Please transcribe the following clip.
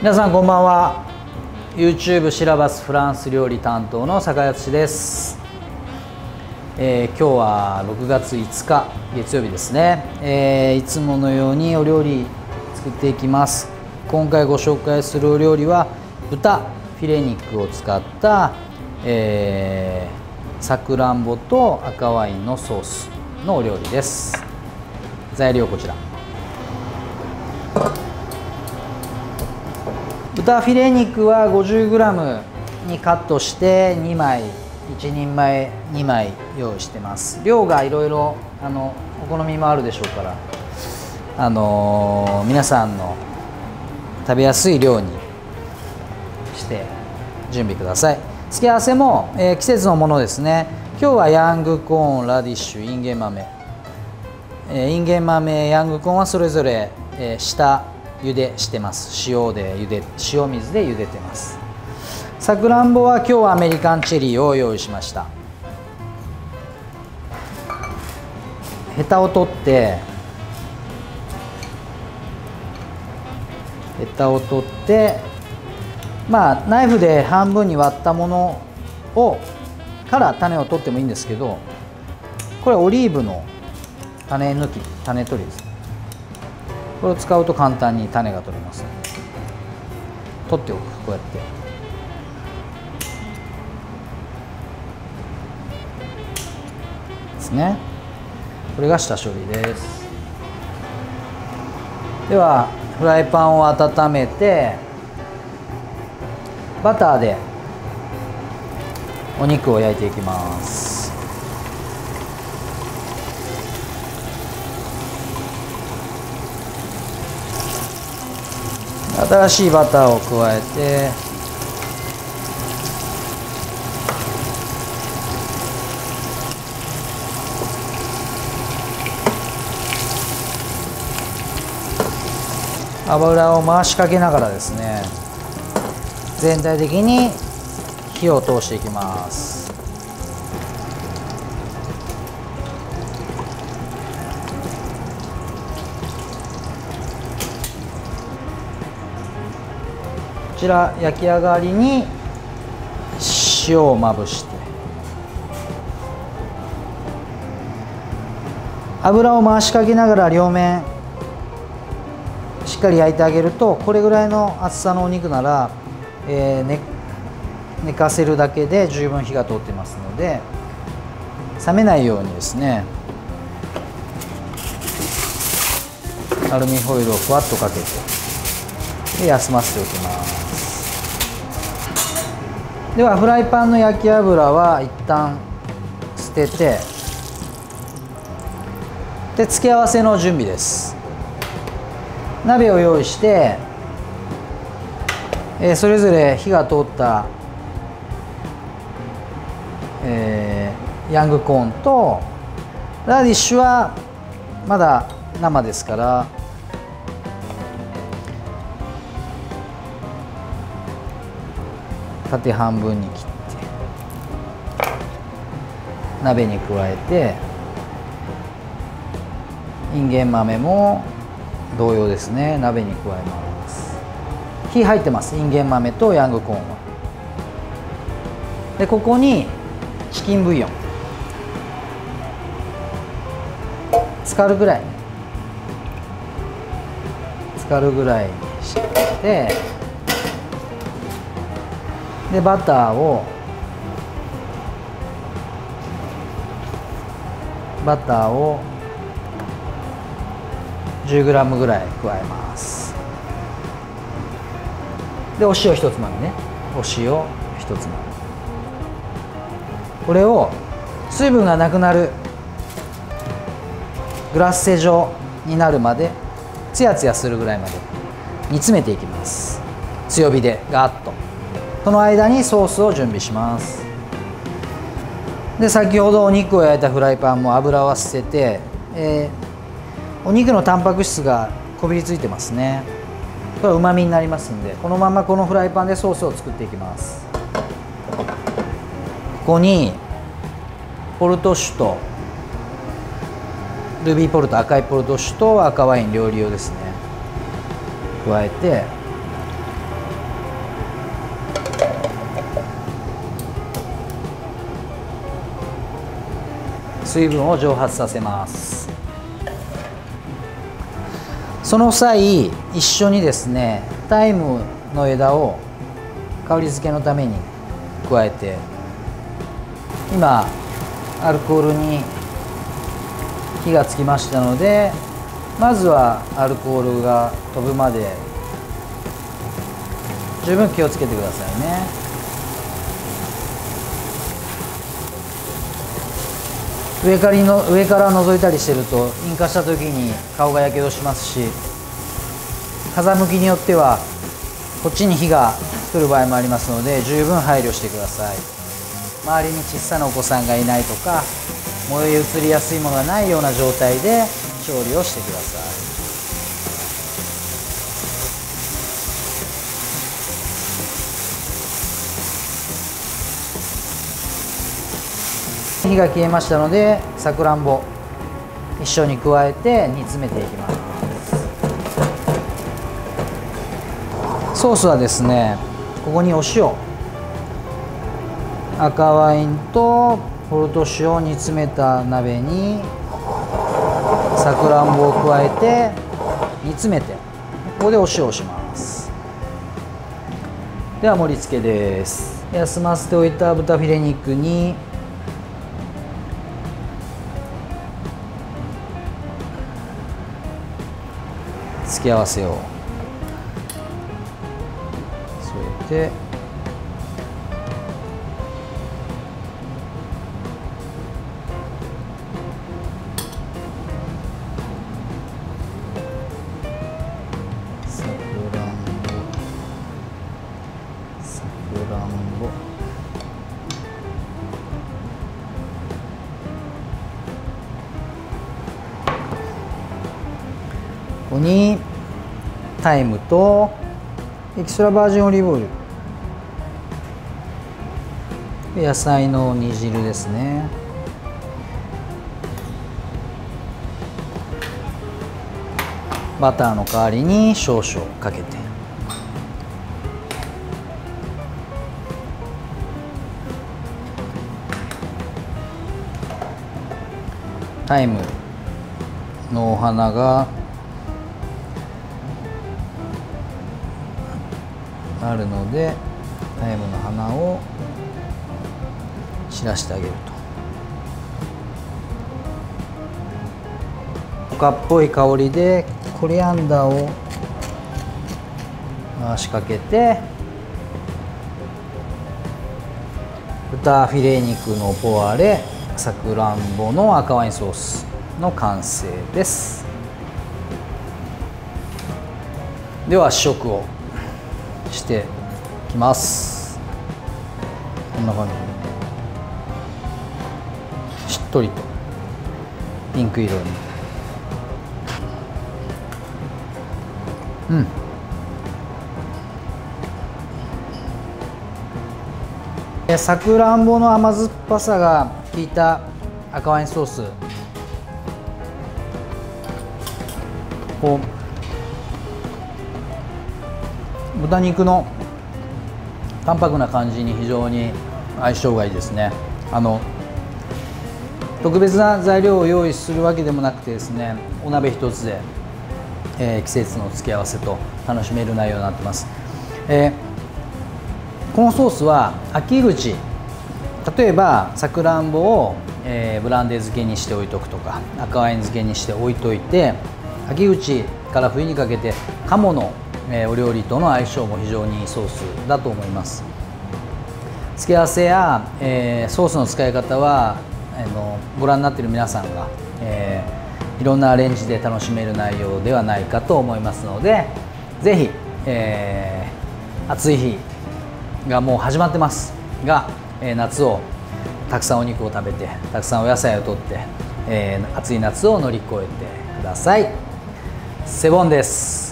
皆さんこんばんは。 YouTube シラバスフランス料理担当の坂井敦です。今日は6月5日月曜日ですね。いつものようにお料理作っていきます。今回ご紹介するお料理は豚フィレ肉を使ったさくらんぼと赤ワインのソースのお料理です。材料こちら。豚フィレ肉は 50g にカットして2枚1人前2枚用意してます。量がいろいろお好みもあるでしょうから、皆さんの食べやすい量にして準備ください。付け合わせも、季節のものですね。今日はヤングコーン、ラディッシュ、インゲン豆、インゲン豆、ヤングコーンはそれぞれ、下茹でしてます。塩水で茹でてます。さくらんぼは今日はアメリカンチェリーを用意しました。ヘタを取ってナイフで半分に割ったものから種を取ってもいいんですけど、これオリーブの種取りです。これを使うと簡単に種が取れます。取っておく。こうやってですね。これが下処理です。ではフライパンを温めてバターでお肉を焼いていきます。新しいバターを加えて油を回しかけながらですね、全体的に火を通していきます。こちら焼き上がりに塩をまぶして油を回しかけながら両面しっかり焼いてあげると、これぐらいの厚さのお肉なら、寝かせるだけで十分火が通ってますので、冷めないようにですね、アルミホイルをふわっとかけてで休ませておきます。ではフライパンの焼き油は一旦捨てて、で付け合わせの準備です。鍋を用意して、それぞれ火が通った、ヤングコーンとラディッシュはまだ生ですから縦半分に切って鍋に加えて、インゲン豆も同様ですね、鍋に加えます。火入ってます。インゲン豆とヤングコーンは。でここにチキンブイヨン浸かるぐらいにしてでバターを10g ぐらい加えます。でお塩1つまみね。お塩1つまみ。これを水分がなくなるグラッセ状になるまで、ツヤツヤするぐらいまで煮詰めていきます。強火でガーッと。その間にソースを準備します。で先ほどお肉を焼いたフライパンも油を捨てて、お肉のタンパク質がこびりついてますね。これはうまみになりますんで、このままこのフライパンでソースを作っていきます。ここにポルト酒とルビーポルト、赤いポルト酒と赤ワイン料理用ですね、加えて水分を蒸発させます。その際一緒にですねタイムの枝を香り付けのために加えて、今アルコールに火がつきましたので、まずはアルコールが飛ぶまで十分気をつけてくださいね。上から覗いたりしてると引火した時に顔がやけどしますし、風向きによってはこっちに火が来る場合もありますので、十分配慮してください。周りに小さなお子さんがいないとか、燃え移りやすいものがないような状態で調理をしてください。火が消えましたので、さくらんぼ一緒に加えて煮詰めていきます。ソースはですね、ここにお塩、赤ワインとポルト酒を煮詰めた鍋にさくらんぼを加えて煮詰めて、ここでお塩をします。では盛り付けです。休ませておいた豚フィレ肉に付け合わせを添えて、さくらんぼここにタイムとエキストラバージンオリーブオイル、野菜の煮汁ですね。バターの代わりに少々かけて、タイムのお花があるので、タイムの花を散らしてあげると、赤っぽい香りでコリアンダーを回しかけて、豚フィレ肉のポワレさくらんぼの赤ワインソースの完成です。では試食をしていきます。こんな感じ、しっとりとピンク色に。さくらんぼの甘酸っぱさが効いた赤ワインソース、こう豚肉の淡白な感じに非常に相性がいいですね。特別な材料を用意するわけでもなくてですね、お鍋一つで、季節の付け合わせと楽しめる内容になってます。このソースは秋口、例えばさくらんぼを、ブランデー漬けにして置いとくとか、赤ワイン漬けにして置いといて、秋口から冬にかけて鴨の、お料理との相性も非常にいいソースだと思います。付け合わせや、ソースの使い方はご覧になっている皆さんが、いろんなアレンジで楽しめる内容ではないかと思いますので、ぜひ、暑い日がもう始まってますが、夏をたくさんお肉を食べて、たくさんお野菜をとって、暑い夏を乗り越えてください。セボンです。